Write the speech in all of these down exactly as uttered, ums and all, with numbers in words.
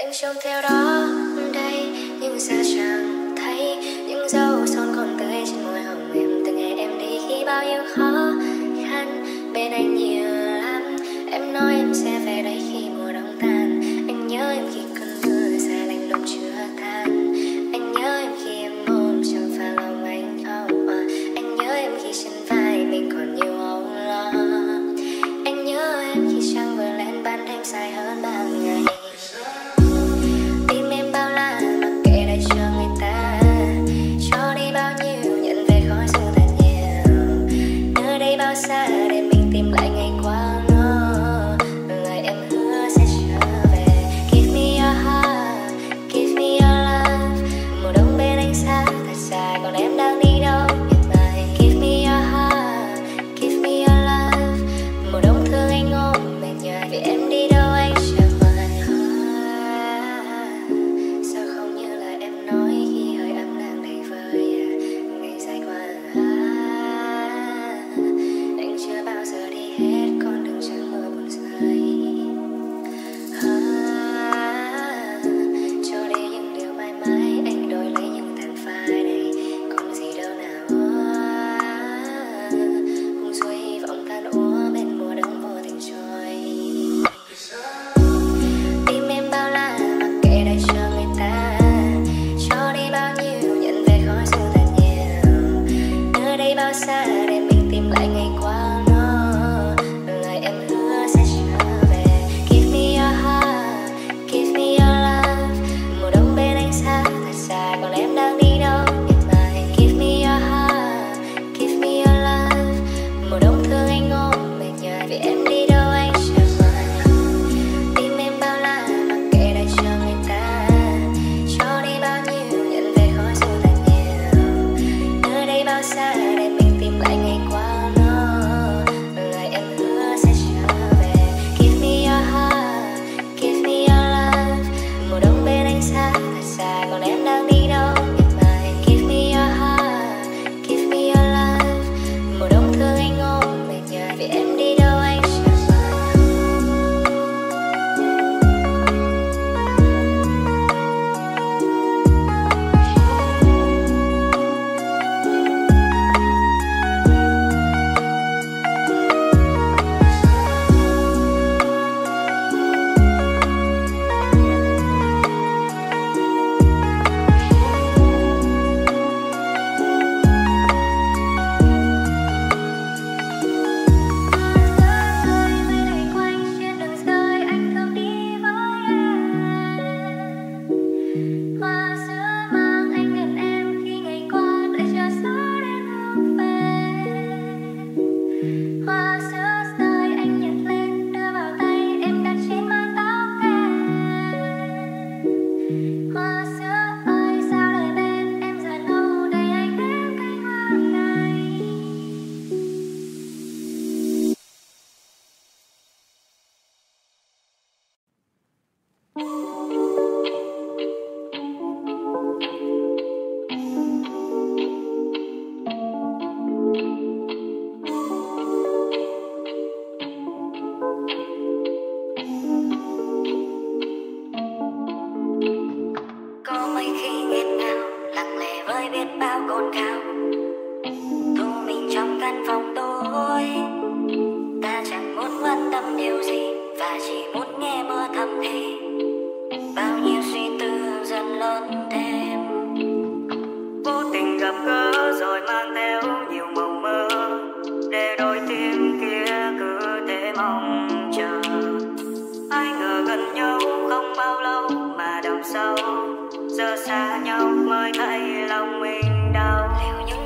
anh trông theo đó đây, nhưng sao chẳng thấy những dấu son còn tươi trên môi hồng em từ ngày em đi. Khi bao nhiêu khó khăn bên anh nhiều lắm, em nói em sẽ về đây khi mùa đông tan. Anh nhớ em khi cơn mưa xa lạnh lùng chưa tan, anh nhớ em khi em ôm trong pha lòng anh khóc. À, anh nhớ em khi trên vai mình còn nhiều âu lo, anh nhớ em khi trăng vừa lên ban đêm dài hơn ban ngày. Tim em bao la mặc kệ để cho người ta cho đi bao nhiêu, nhận về khói sương thật nhiều. Nơi đây bao xa để mình tìm lại ngày qua nó, lời em hứa sẽ trở về. Give me your heart, give me your love. Mùa đông bên anh xa thật dài, còn em đang đi đâu miệt mài. Give me your heart, give me your love. Mùa đông thương anh ôm mệt nhòi vì em đi đâu anh chẳng hoài. Sao không như lời em nói khi hơi ấm đang đầy vơi. Ngày dài qua anh chưa bao giờ đi hết con đường trắng mưa buồn rơi. Cho đi những điều mãi mãi anh đổi lấy những tàn phai này, còn gì đâu nào. Buông xuôi hy vọng tan úa bên mùa đông vô tình trôi. Tim em bao la mặc kệ để cho người ta cho đi bao nhiêu, nhận về khói sương thật nhiều. Nơi đây bao xa để mình tìm lại ngày qua nó, lời em hứa sẽ trở về. Give me your heart, give me your love. Mùa đông bên anh xa thật dài, còn em đang đi đâu miệt mài. Give me your heart, give me your love. Mùa đông thương anh ôm mệt nhòi vì em đi đâu anh chẳng hoài. Tim em bao la mặc kệ để cho người ta cho đi bao nhiêu, nhận về khói sương thật nhiều. Nơi đây bao xa để mình tìm lại ngày qua nó, lời em hứa sẽ trở về. Give me your heart, give me your love. Mùa đông bên anh xa thật dài, còn em đang đi đâu miệt mài. Give me your heart, give me your love. Mùa đông thương anh ôm mệt nhòi vì em đi đâu anh chẳng hoài. Có mấy khi nghẹn ngào lặng lẽ với biết bao cồn cào, thu mình trong căn phòng tối. Ta chẳng muốn quan tâm điều gì và chỉ muốn nghe mưa thầm thì bao nhiêu suy tư dần lớn thêm. Vô tình gặp gỡ rồi mang theo nhiều mộng mơ, để đôi tim kia cứ thế mong chờ. Ai ngờ gần nhau không bao lâu mà đậm sâu, giờ xa nhau mới thấy lòng mình đau. Liệu như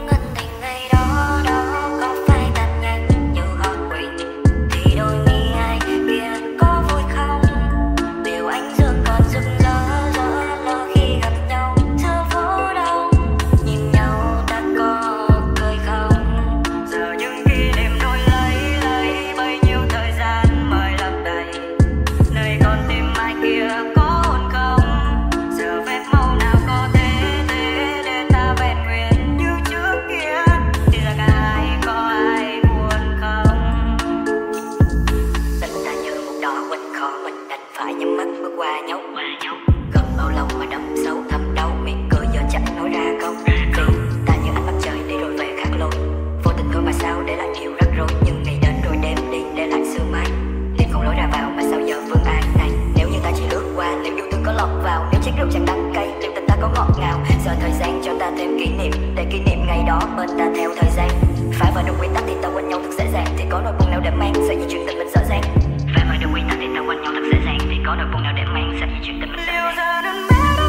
ngọt vào. Nếu chén rượu chẳng đắng cay, liệu tình ta có ngọt ngào. Giờ thời gian cho ta thêm kỷ niệm, để kỷ niệm ngày đó bên ta theo thời gian. Phải vào được quy tắc thì ta quên nhau thật dễ dàng, thì có nỗi buồn nào để mang sợi dây chuyện tình mình dở dang. Phải vào được quy tắc thì ta quên nhau thật dễ dàng, thì có nỗi buồn nào để mang sợi dây chuyện tình mình dở dang.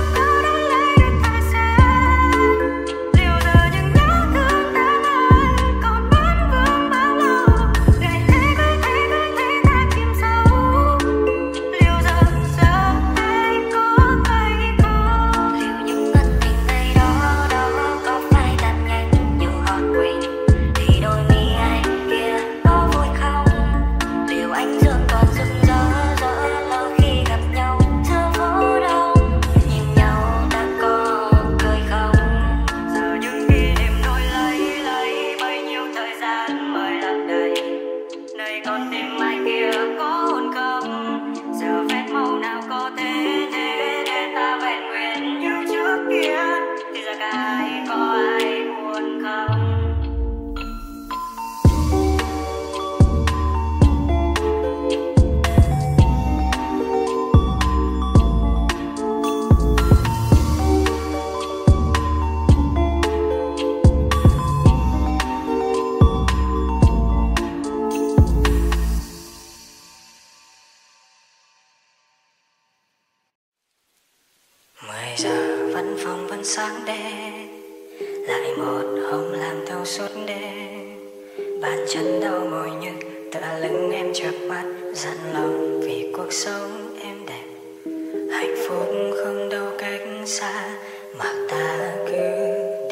mười giờ văn phòng vẫn sáng đèn, lại một hôm làm thâu suốt đêm. Bàn chân đau mỏi nhức, tựa lưng em chợp mắt, dặn lòng vì cuộc sống em đẹp. Hạnh phúc không đâu cách xa, mà ta cứ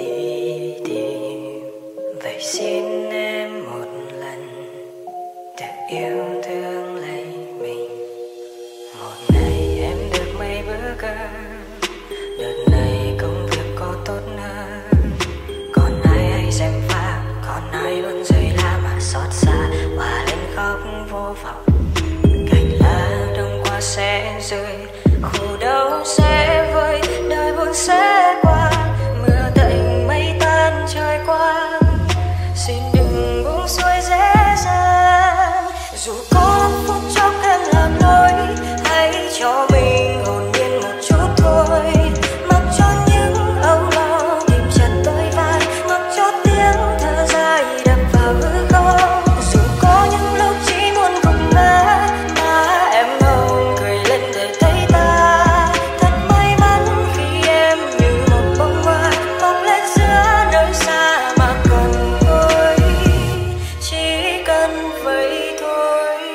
đi tìm. Vậy xin em một lần tự yêu thương lấy mình. Một ngày em được mấy bữa cơm, đợt này công việc có tốt hơn. Còn ai hay xem pha, còn ai luôn rơi la mà xót xa, hòa lên khóc vô vọng. Cành lá đông qua sẽ rơi, khổ đau sẽ vơi, đời buồn sẽ qua. Mưa tạnh mây tan trời quang, xin đừng buông xuôi dễ dàng. Dù có lắm phút chốc em làm lỗi, hãy cho mình hồn nhiên một chút thôi. Mặc cho những âu lo tìm chặt đôi vai, mặc cho tiếng thở dài đập vào hư không. Dù có những lúc chỉ muốn cùng ngã, mà em không cười lên để thấy ta thật may mắn khi em như một bông hoa mọc lên giữa nơi xa mà cần thôi, chỉ cần vậy thôi.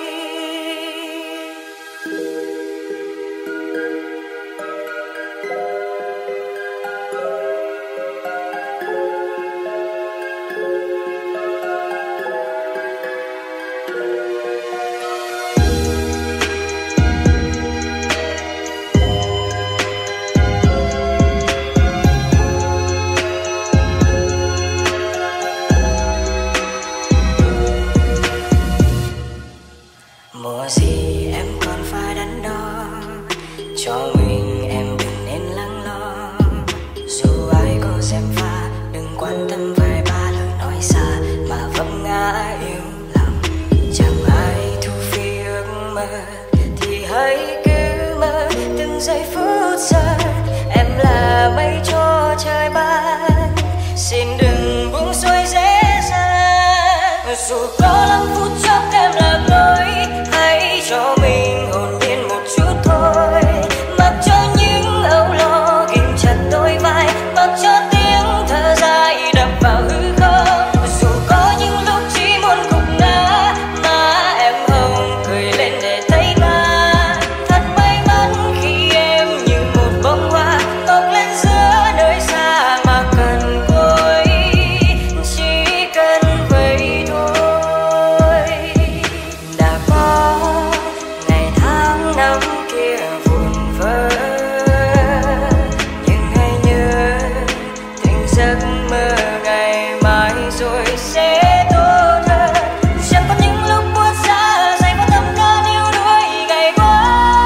Mùa gì em còn phải đắn đo, cho mình em đừng nên lắng lo. Dù ai có xem pha, đừng quan tâm vài ba lời nói xa, mà vấp ngã yêu lòng. Chẳng ai thu phí ước mơ, thì hãy cứ mơ từng giây phút giờ. Em là mây cho trời ban, xin đừng buông xuôi dễ dàng. Dù có lắm phút chốc em làm lỗi, hãy cho mình hồn nhiên một chút thôi. Mặc cho những âu lo ghim chặt đôi vai, mặc cho tiếng thở dài đập vào hư không. Dù có những lúc chỉ muốn gục ngã, mà em không cười lên để thấy ta thật may mắn khi em như một bông hoa mọc lên giữa nơi xa mà cần cối, chỉ cần vậy thôi. Đã có ngày tháng năm kia vụn vỡ, nhưng hãy nhớ từng giấc mơ ngày mai rồi sẽ tốt hơn. Chẳng có những lúc buốt giá dày vào tâm can yêu đuổi ngày qua.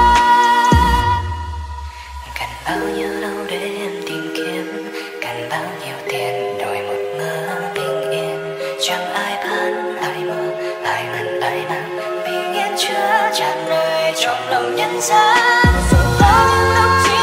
Cần bao nhiêu lâu để em tìm kiếm, cần bao nhiêu tiền đổi một mơ bình yên. Chẳng ai bán ai mua, ai ngần ai mang bình yên chứa tràn nơi trong lòng nhân gian. Dù có những lúc chỉ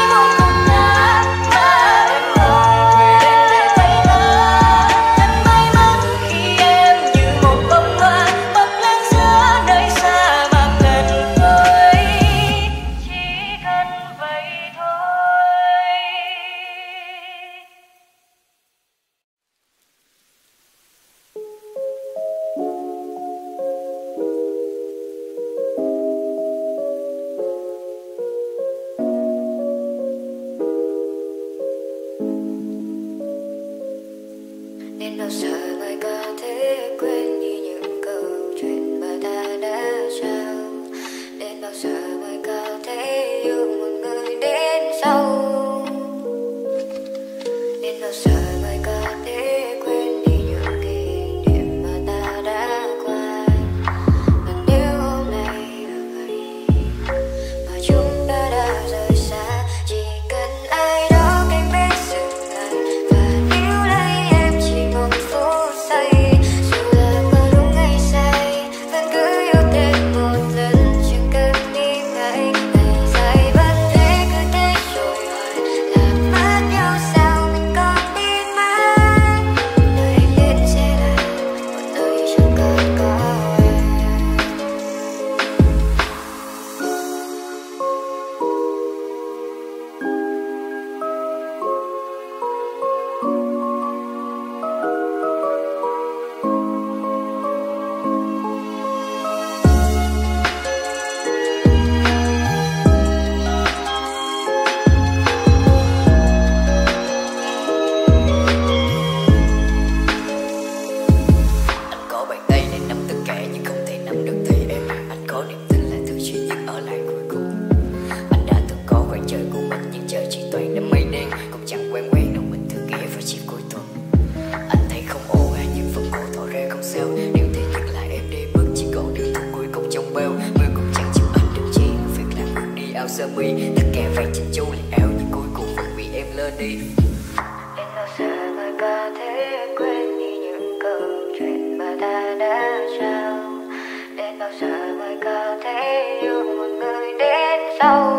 đi. Đến bao giờ mới có thể quên đi những câu chuyện mà ta đã trao? Đến bao giờ mới có thể yêu một người đến sau?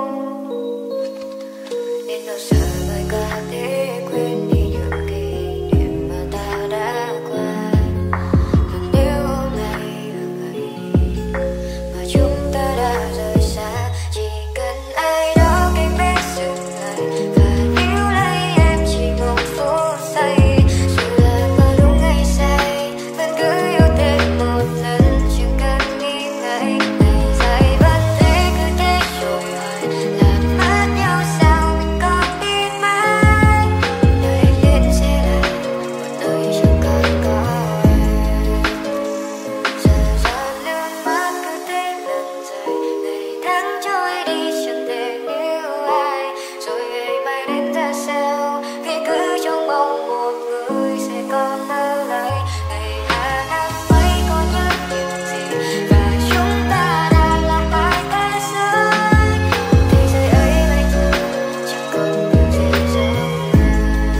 Đến bao giờ mới có thể quên đi những kỷ niệm mà ta đã qua? Và nếu hôm nay là ngày mà chúng ta đã rời xa, chỉ cần ai đó kể bé dừng lại và níu lấy em chỉ một phút giây. Dù là có đúng hay sai, vẫn cứ yêu thêm một lần, chẳng cần nghĩ ngợi. Ngày dài vẫn thế, cứ thế trôi hoài, làm mất nhau sao mình còn biết mãi. Nơi anh đến sẽ là một nơi chẳng còn có em. Giờ giọt nước mắt cứ thế lần dài, ngày tháng trôi đi chẳng thể níu ai. Rồi ngày mai đến ra sao, khi cứ trong mong một người sẽ còn ở lại. Ngày hà năm ấy có nhớ điều gì, và chúng ta đã là hai thế giới. Thế giới ấy bây giờ chẳng còn điều gì giống ai.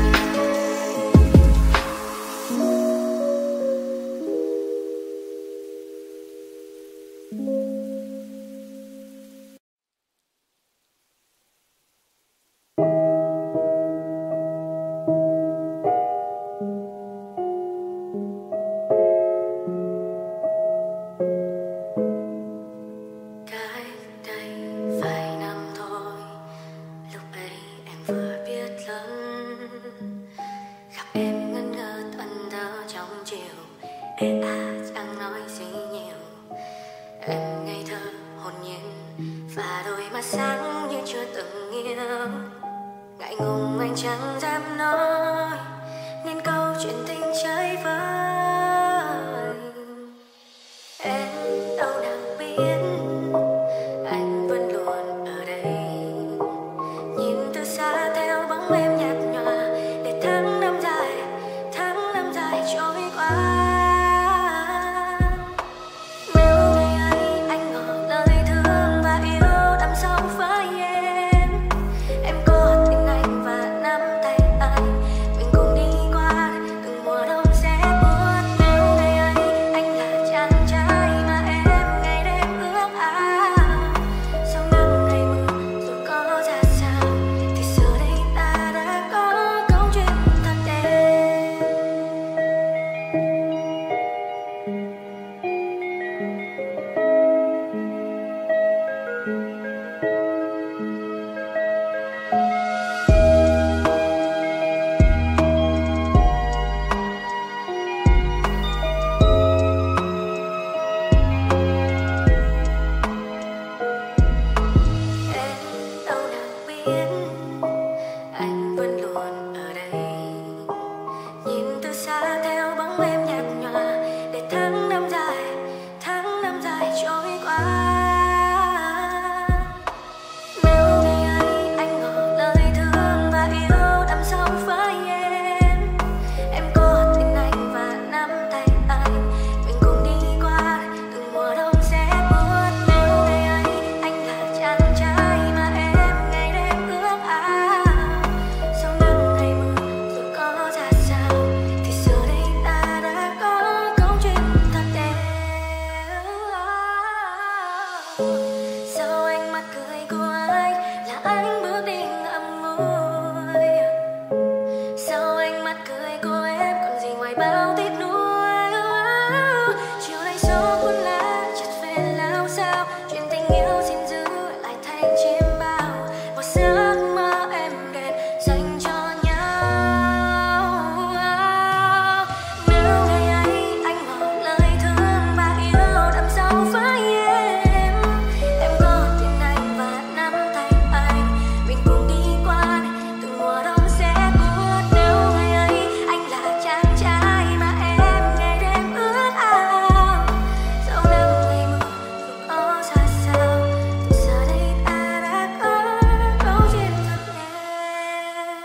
Cách đây vài năm thôi, lúc ấy em vừa biết lớn. Gặp em ngẩn ngơ ẩn thơ trong chiều, ê à chẳng nói gì nhiều. Em ngây thơ hồn nhiên và đôi mắt sáng như chưa từng yêu. Ngại ngùng anh chẳng dám nói nên câu chuyện tình chơi vơi. Em đâu nào biết anh vẫn luôn ở đây, nhìn từ xa theo bóng em nhạt nhòa, để tháng năm dài, tháng năm dài trôi qua. Nếu ngày ấy anh ngỏ lời thương và yêu đắm sâu với em, em có tin anh và nắm tay anh, mình cùng đi qua từng mùa đông sẽ buốt. Nếu ngày ấy anh là chàng trai mà em ngày đêm ước ao, sau nắng hay mưa dù có ra sao, thì giờ đây ta đã có câu chuyện thật đẹp. Em đâu nào biết anh vẫn luôn ở đây, nhìn từ xa theo bóng em nhạt nhòa, để tháng năm dài, tháng năm dài trôi qua. Nếu ngày ấy anh ngỏ lời thương và yêu đắm sâu với em, em có tin anh và nắm tay anh, mình cùng đi qua từng mùa đông sẽ buốt. Nếu ngày ấy anh là chàng trai mà em ngày đêm ước ao, sau nắng hay mưa dù có ra sao, thì giờ đây ta đã có câu chuyện thật đẹp. Sao ánh mắt cười của anh là anh bước đi ngậm ngùi, sao ánh mắt cười của em còn gì ngoài bao tiếc nuối. Chiều nay gió cuốn lá chợt về lao sao, chuyện tình yêu xin giữ lại thành chim bao, một giấc mơ em đẹp dành cho nhau. Nếu ngày ấy anh ngỏ lời thương và yêu đắm sâu với em, em có tin anh và nắm tay anh, mình cùng đi qua từng mùa đông sẽ buốt. Nếu ngày ấy anh là chàng trai mà em ngày đêm ước ao, sau nắng hay mưa dù có ra sao, thì giờ đây ta đã có câu chuyện thật đẹp.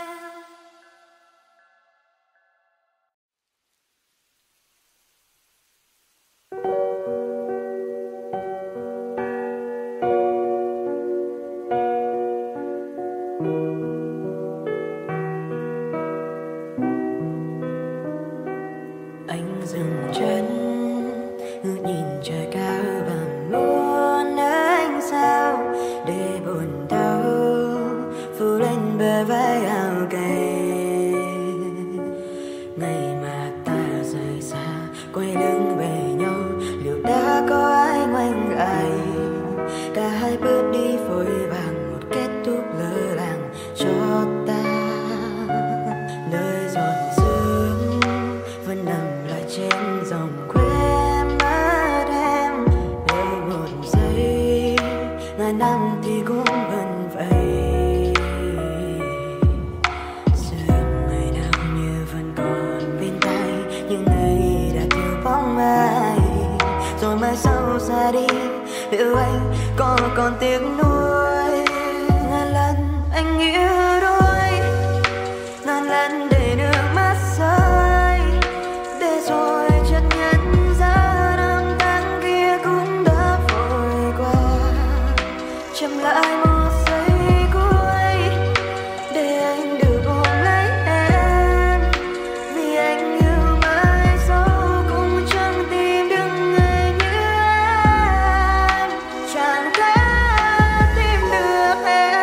xa đi, liệu anh có còn tiếc nuối? Ngàn lần anh yêu đôi, ngàn lần để nước mắt rơi, để rồi chợt nhận ra năm tháng kia cũng đã vội qua. Chậm lại một giây cuối để anh được ôm lấy em, vì anh yêu mãi dẫu cũng chẳng tìm được người như em, chẳng thể tìm được em.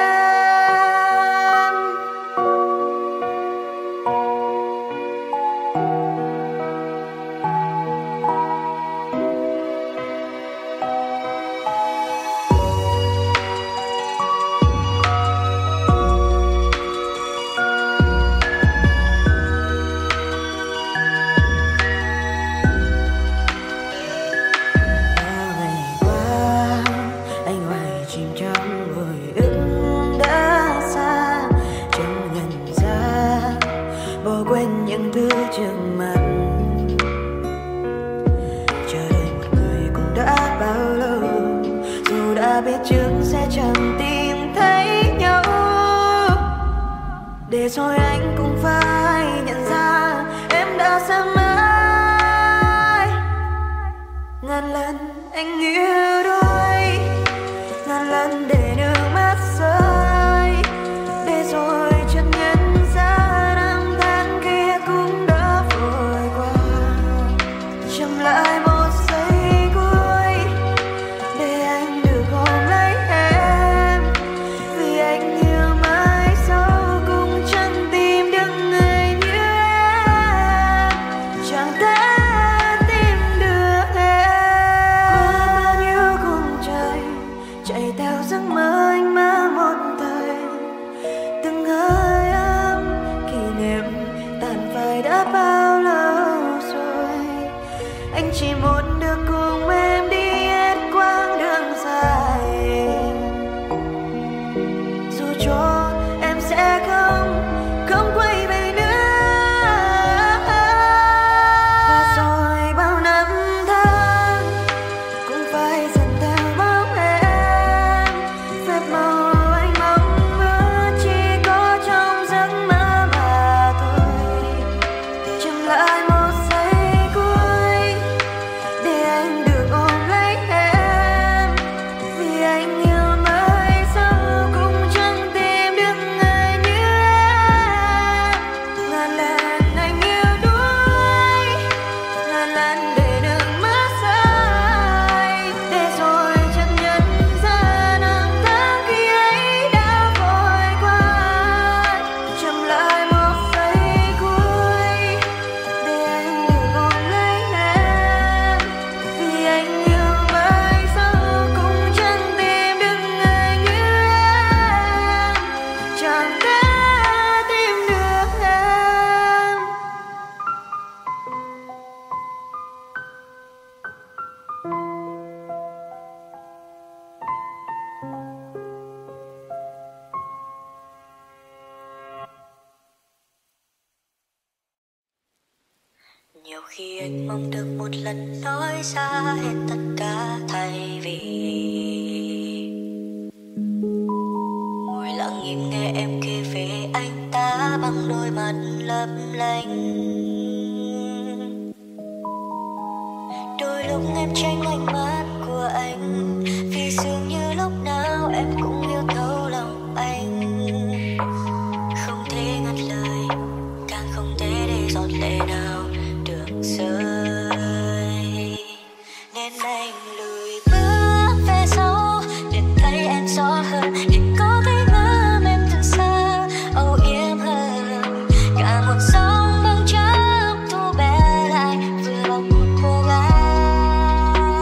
Bao ngày qua anh hoài chìm trong hồi ức đã xa, chẳng nhận ra bỏ quên những thứ trước mặt. Chờ đợi một người cũng đã bao lâu, dù đã biết trước sẽ chẳng tìm thấy nhau, để rồi anh cũng phải nhận ra em đã xa mãi. Ngàn lần anh yêu đôi, ngàn lần để nước mắt rơi, để rồi chợt nhận ra năm tháng kia cũng đã vội qua. Chậm lại một giây cuối để anh được ôm lấy em, vì anh yêu mãi dẫu cũng chẳng tìm được người như em, chẳng thể tìm được em. Qua bao nhiêu khung trời chạy theo giấc mơ anh mơ một thời, từng hơi ấm kỷ niệm tàn phai đã bao lâu rồi. Anh chỉ muốn được cùng em đi hết quãng đường dài, dù cho em sẽ không không quay về nữa. Và rồi bao năm tháng cũng phải dần theo bóng em, phép màu anh mong ước chỉ có trong giấc mơ mà thôi. Chậm lại một giây cuối để anh được ôm lấy em, vì anh yêu mãi dẫu cũng chẳng tìm được người như em. Ngàn lần anh yêu đuối, ngàn lần để nước mắt rơi, để rồi chợt nhận ra năm tháng khi ấy đã vội qua. Chậm lại một giây cuối để anh được ôm lấy em, vì anh yêu mãi dẫu cũng chẳng tìm được người như em, chẳng thể tìm được em. Nhiều khi anh mong được một lần nói ra hết tất cả, thay vì ngồi lặng im nghe em kể về anh ta bằng đôi mắt lấp lánh. Đôi lúc em tránh ánh mắt của anh, vì dường như lúc nào em cũng yêu thấu lòng anh. Không thể ngắt lời, càng không thể để giọt lệ nào được rơi, nên anh lùi bước về sau để thấy em rõ hơn, để có thể ngắm em từ xa, âu yếm hơn cả một dòng băng trắng thu bé lại vừa lòng một cô gái.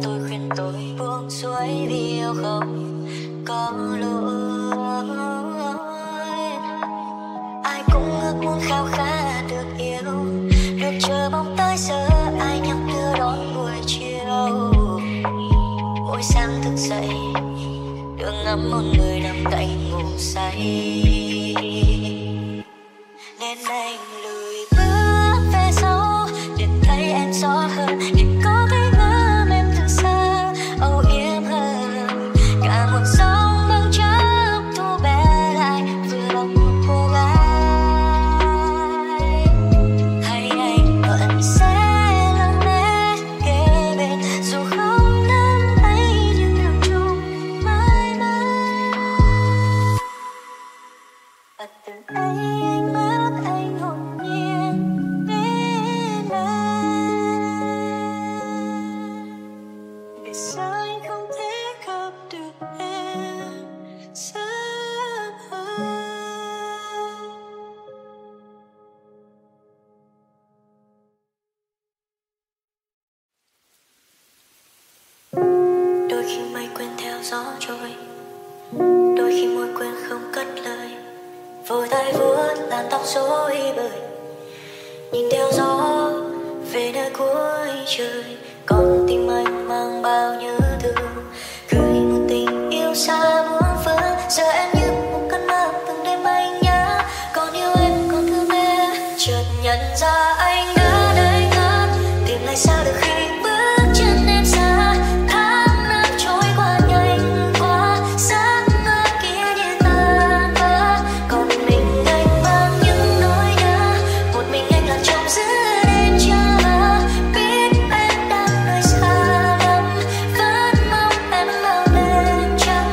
tôi khuyên tôi buông xuôi vì yêu không có lỗi. Ai cũng ước muốn khao khát được yêu, được chờ mong tới giờ ai nhắc đưa đón buổi chiều. Mỗi sáng thức dậy được ngắm một người nằm cạnh ngủ say, nên anh lùi bước về sau để thấy em rõ hơn, để có thể ngắm em từ xa âu yếm hơn. Cả một dòng băng chấp thu bé lại vừa lòng một cô gái. Hay anh vẫn sẽ lặng lẽ kế bên, dù không nắm tay nhưng lòng chung mãi mãi. Và từ đây anh mắt anh hồn nhiên đến anh. Vì sao anh không thể gặp được em sớm hơn. Đôi khi mây quên theo gió trôi, đôi khi môi quên không cất lời, vội tay vuốt làn tóc rối bời, nhìn theo gió về nơi cuối trời. Còn tim anh mang bao nhớ thương, gửi một tình yêu xa muôn phương. Giờ em như một cơn mơ từng đêm anh nhớ, còn yêu em còn thương em. Chợt nhận ra anh đã đây ngất, tìm lại sao được khi bước chân em xa. Tháng năm trôi qua nhanh quá, giấc mơ kia như tan vỡ. Còn mình anh mang những nỗi nhớ, một mình anh lạc trong giữa đêm chờ. Biết em đang nơi xa lắm, vẫn mong em bao đêm trắng.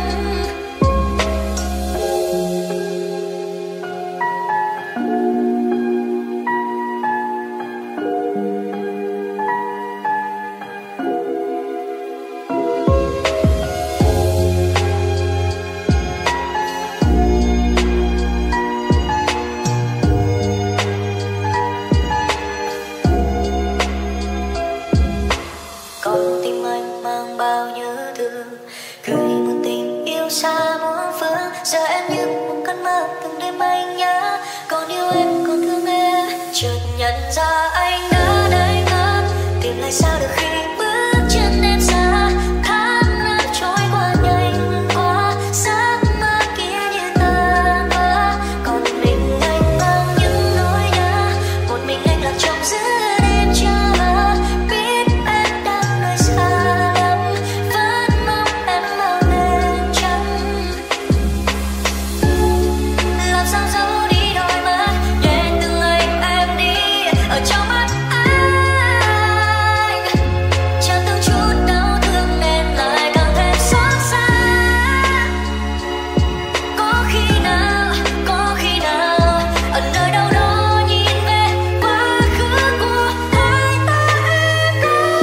Còn tim anh mang bao nhớ thương, gửi một tình yêu xa muôn phương. Giờ em như một cơn mơ từng đêm anh nhớ, còn yêu em còn thương em. Chợt nhận ra anh đã đây ngất, tìm lại sao được khi bước chân em xa. Tháng năm trôi qua nhanh quá, giấc mơ kia như tan vỡ. Còn mình anh mang những nỗi nhớ, một mình anh lạc trong giữa đêm chờ. Biết em đang nơi xa lắm, vẫn mong em bao đêm trắng. Làm sao giấu đi đôi mắt để từng ngày em đi ở trong mắt anh. Chẳng từng chút đau thương nên lại càng thêm xót xa. Có khi nào, có khi nào ở nơi đâu đó nhìn về quá khứ của hai ta em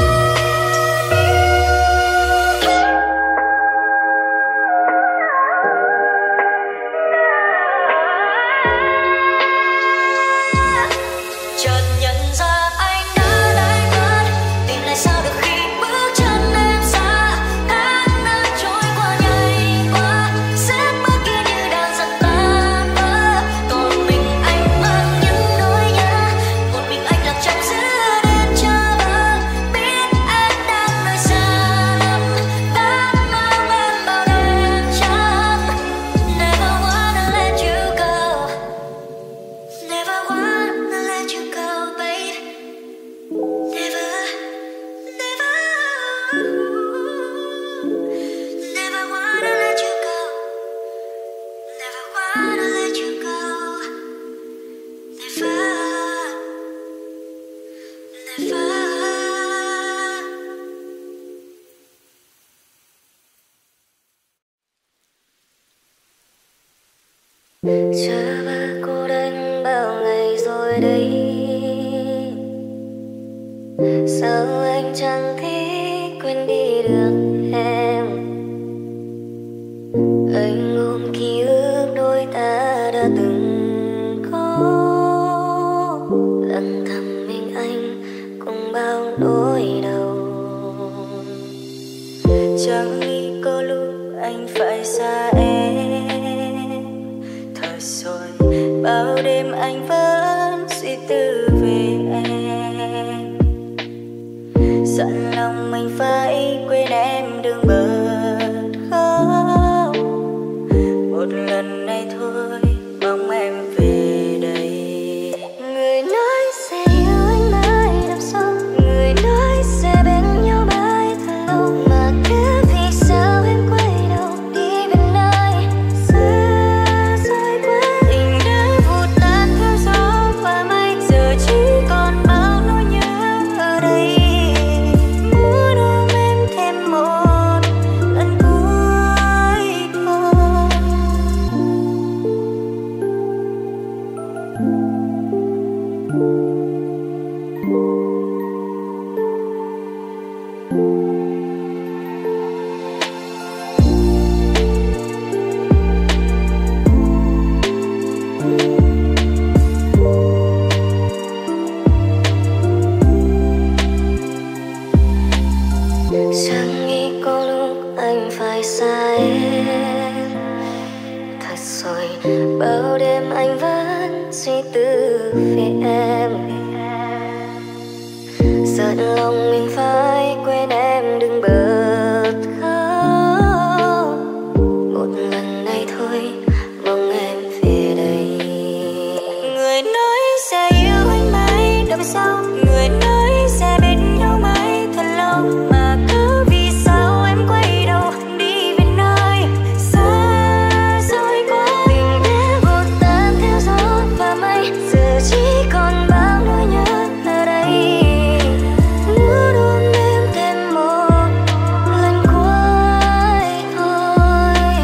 chợt nhận ra anh đã đây ngất, tìm lại sao được khi bước chân em xa. Tháng năm trôi qua nhanh quá, giấc mơ kia như đang dần tan vỡ. Còn mình anh mang những nỗi nhớ, một mình anh lạc trong giữa đêm chờ. Biết em đang nơi xa lắm, vẫn mong em bao đêm trắng. Never wanna let you go, never wanna let you go, babe. Never, never, never wanna let you go, never wanna let you go, never, never. Chờ ba cô đơn bao ngày rồi đây, sao anh chẳng thể quên đi được em. Anh ôm ký ức đôi ta đã từng có, lặng thầm mình anh cùng bao nỗi đau. Chẳng nghĩ có lúc anh phải xa em. Thật rồi bao đêm anh vẫn suy tư về em. Dặn lòng mình phải quên em đừng bật khóc. Một lần này thôi mong em về đây. Người nói sẽ yêu anh mãi đằng sau, người nói sẽ bên nhau mãi thật lâu, mà cứ vì sao em quay đầu đi về nơi xa xôi quá. Tình đã vụt tan theo gió và mây, giờ chỉ còn bao nỗi nhớ ở đây. Muốn ôm em thêm một lần cuối thôi. Chẳng nghĩ có lúc anh phải xa em. Thật rồi bao đêm anh vẫn suy tư về em. Giận lòng mình phải quên em đừng bật khóc. Một lần này thôi mong em về đây. Người nói sẽ yêu anh mãi đằng sau, người nói sẽ bên nhau mãi thật lâu, mà cứ vì sao em quay đầu đi về nơi xa xôi quá. Tình đã vụt tan theo gió và mây, giờ chỉ còn bao nỗi nhớ ở đây. Muốn ôm em thêm một lần cuối thôi.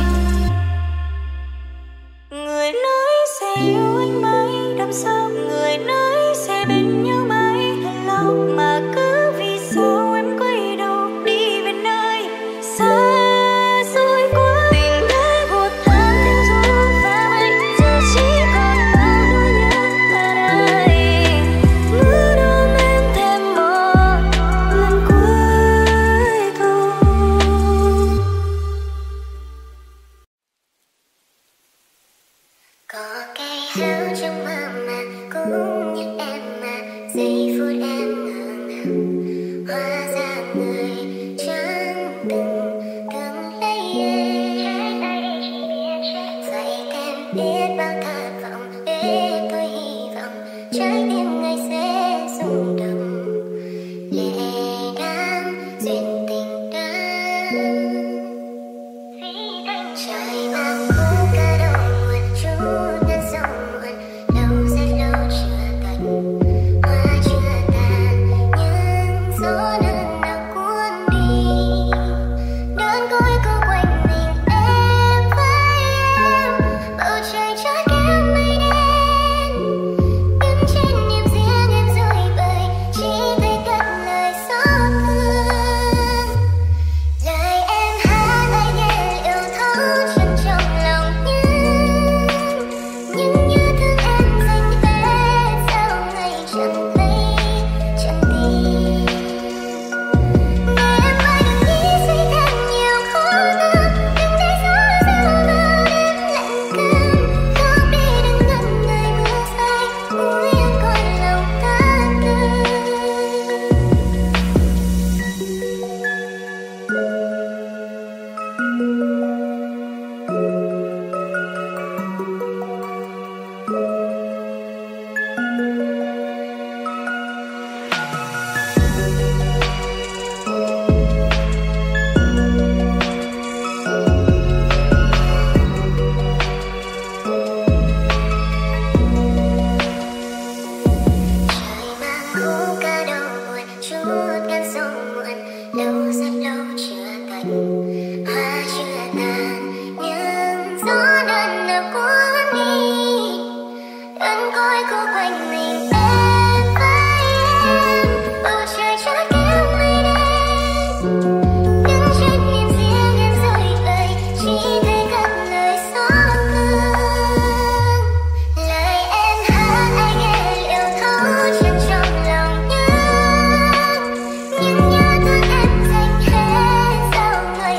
Người nói sẽ yêu anh mãi đằng sau, người nói sẽ bên nhau mãi thật lâu, mà cứ vì sao em quay đầu đi về nơi xa xôi quá. Tình đã vụt tan theo gió và mây, giờ chỉ còn bao nỗi nhớ ở đây. Muốn ôm em thêm một lần cuối thôi. Có cái háo trong mơ mà cũng như em mà giây phút em ngỡ ngàng, hóa ra người chẳng từng cầm lấy em. Vậy em biết bao thất vọng để tôi hy vọng trái tim ngày sẽ rung động. Lệ đang duyên tình đang trời mang khung cả đầu nguồn chút ngăn sông nguồn lâu rất lâu chưa tận. Hoa chưa tàn nhưng gió đơn nào cuốn đi. Đơn côi cô quanh mình em với em, bầu trời chót kéo mây đen. Đứng trên niềm riêng em rồi bời, chỉ thấy cất lời xót thương. Lời em hát ai nghe yêu thấu chân trong lòng, nhưng nhưng nhớ thương em dành hết sao ngày chẳng thấy chẳng tin. Nghe em ơi đừng nghĩ suy thêm nhiều khó thương, đừng để gió reo vào đêm lạnh cơn. Không đi đừng ngần ngại mưa say, mũi em còn lòng ta thương. Trời mang khung cả đầu buồn chút ngăn sông muộn lâu rất lâu chưa tận. Hoa chưa tàn nhưng gió đơn nào cuốn đi. Đơn côi cô quanh mình em với em, bầu trời chót kéo mây đen. Đứng trên niềm riêng em rồi bời, chỉ thấy cất lời xót thương. Lời em hát ai nghe yêu thấu chân trong lòng, nhưng nhưng nhớ thương em dành hết sao ngày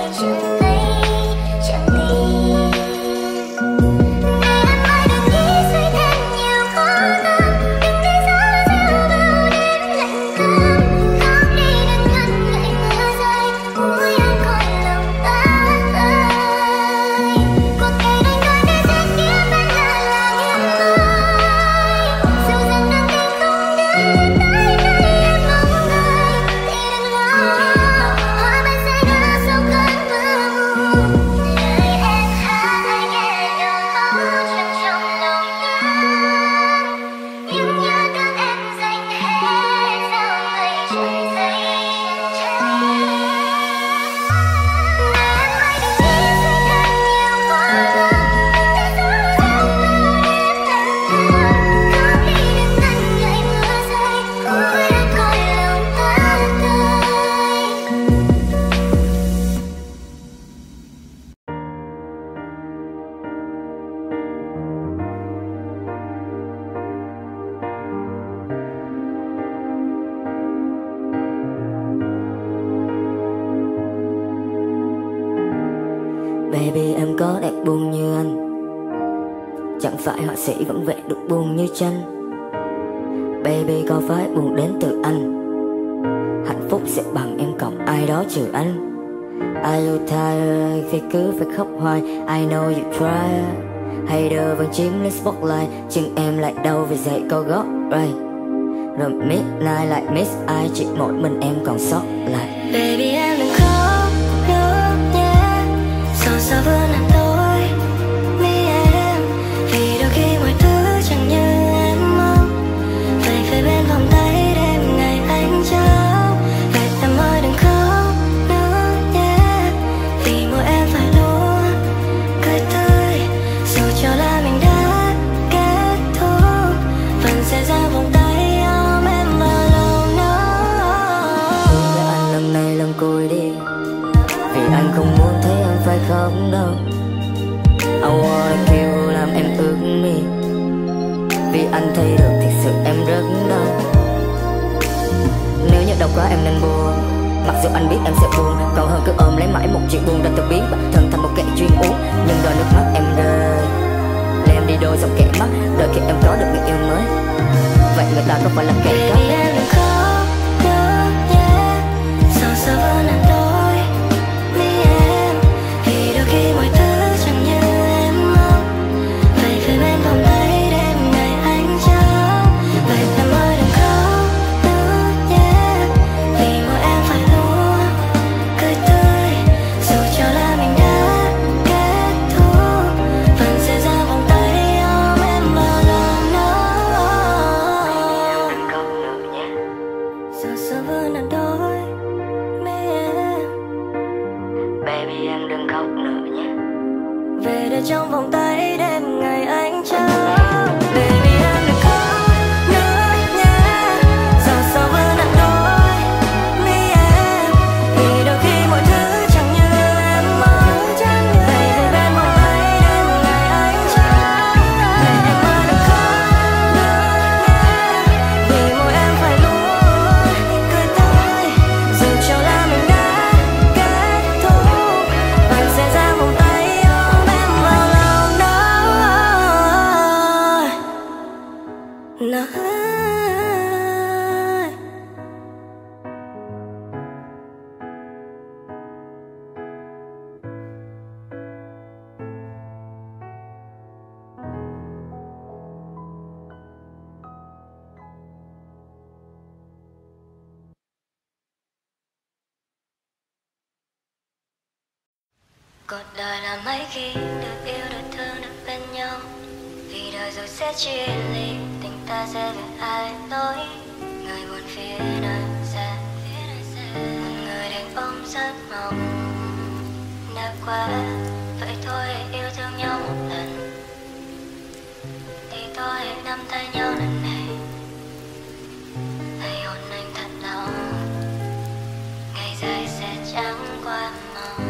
Baby em có đẹp buồn như anh, chẳng phải họa sĩ vẫn vẽ được buồn như tranh. Baby có phải buồn đến từ anh, hạnh phúc sẽ bằng em cộng ai đó trừ anh. Are you tired khi cứ phải khóc hoài? I know you try. Hater vẫn chiếm lấy spotlight, chân em lại đau vì giày cao gót right. Rồi midnight lại miss ai, chỉ một mình em còn sót lại. Baby em đừng khóc nữa nhé, sao sao vừa nằm đôi mi em, vì đôi khi mọi thứ chẳng như em mong. Vậy phải bên vòng tay đêm ngày anh trao. Vậy em ơi đừng khóc nữa nhé, vì mỗi em phải luôn cười tươi, dù cho là mình đã kết thúc vẫn sẽ ra vòng tay ôm em vào lòng nó. Hứa với anh lần này lần cuối đi, vì anh không muốn thấy em phải khóc đâu. I wanna kill làm em ướt mi, vì anh thấy được thực sự em rất đau. Nếu như đau quá em nên buồn, mặc dù anh biết em sẽ buồn, còn hơn cứ ôm lấy mãi một chuyện buồn đã tự biến bản thân thành một kẻ chuyên uống. Nhưng đôi nước mắt em rơi, lấy em đi đôi dòng kẻ mắt, đợi khi em có được người yêu mới. Vậy người ta có phải là kẻ cắp? Baby em đừng khóc nữa nhé, sao sao vẫn nằm đôi mi em, vì đôi khi mọi thứ chẳng như em mong. Vậy phải bên vòng tay đêm ngày anh trao. Vậy em ơi đừng khóc nữa nhé, vì mỗi em phải luôn cười tươi, dù cho là mình đã kết thúc vẫn sẽ ra vòng tay ôm em vào lòng nó. Đừng khóc nữa nhé. Sao sao vẫn nằm đôi mi em, Baby em đừng khóc nữa nhé. về đây trong vòng tay đêm ngày anh trao. Baby em đừng khóc nữa nhé, sao sao vẫn nằm đôi mi em, vì đôi khi mọi thứ chẳng như em mong. Vậy về bên vòng tay đêm ngày anh trao. Vậy em ơi đừng khóc nữa nhé, vì mỗi em phải luôn cười tươi, dù cho là mình đã kết thúc vẫn sẽ ra vòng tay ôm em vào lòng nó. Nó cuộc đời là mấy khi được yêu được thương được bên nhau, vì đời rồi sẽ chia ly, tình ta sẽ về hai lối. Người buồn phía đời xa, một người đành ôm giấc mộng đã qua. Vậy thôi yêu thương nhau một lần, thì thôi nắm tay nhau lần này. Hãy hôn anh thật lòng, ngày dài sẽ chẳng qua màu.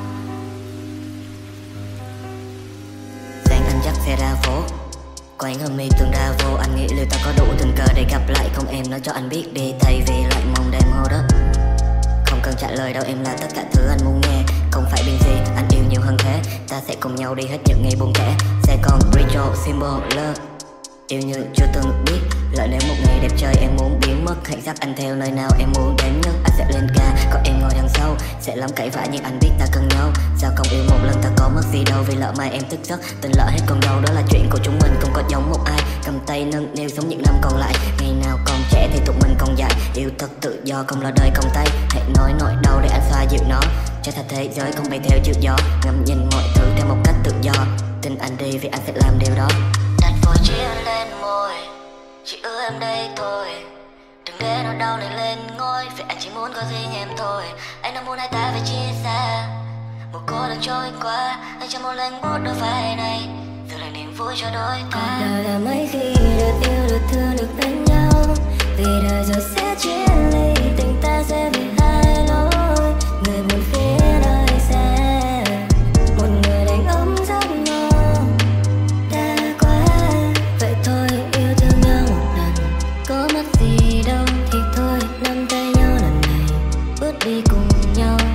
Sáng anh chắc sẽ ra phố, quanh hôm mi tuần ra vô. Anh nghĩ liệu ta có đủ tình cờ để gặp lại không? Em nói cho anh biết đi, thay vì lại mong đêm hô đó. Không cần trả lời đâu, em là tất cả thứ anh muốn nghe. Không phải biên gì, anh yêu nhiều hơn thế. Ta sẽ cùng nhau đi hết những ngày buồn tẻ. Sẽ còn ritual symbol love, yêu như chưa từng biết. Lỡ nếu một ngày đẹp trời em muốn biến mất, hãy dắt anh theo nơi nào em muốn đến nhất. Anh sẽ lên ca, còn em ngồi đằng sau. Sẽ lắm cãi vã nhưng anh biết ta cần nhau. Sao không yêu một lần ta có mất gì đâu, vì lỡ mai em thức giấc tình lỡ hết còn đâu. Đó là chuyện của chúng mình, không có giống một ai. Cầm tay nâng niu sống những năm còn lại. Ngày nào còn trẻ thì tụi mình còn dại. Yêu thật tự do, không lo đời công tay. Hãy nói nỗi đau để anh xoa dịu nó, cho thật thế giới không bay theo chiều gió. Ngắm nhìn mọi thứ theo một cách tự do. Tin anh đi vì anh sẽ làm điều đó. Đặt vội chia lên môi, chỉ ưa em đây thôi. Đừng để nỗi đau này lên ngôi, vì anh chỉ muốn có riêng em thôi. Anh đang muốn hai ta phải chia xa, một cô đơn trôi qua. Anh chẳng muốn lên bút đôi vai này, giữ lại niềm vui cho đôi ta. Cuộc đời là mấy khi được yêu được thương được bên nhau, vì đời rồi sẽ chia ly, tình ta sẽ về hai lối. Người buồn phía đời xa, một người đành ấm giấc mơ đã qua. Vậy thôi yêu thương nhau một lần, có mất gì đâu thì thôi nắm tay nhau lần này, bước đi cùng nhau.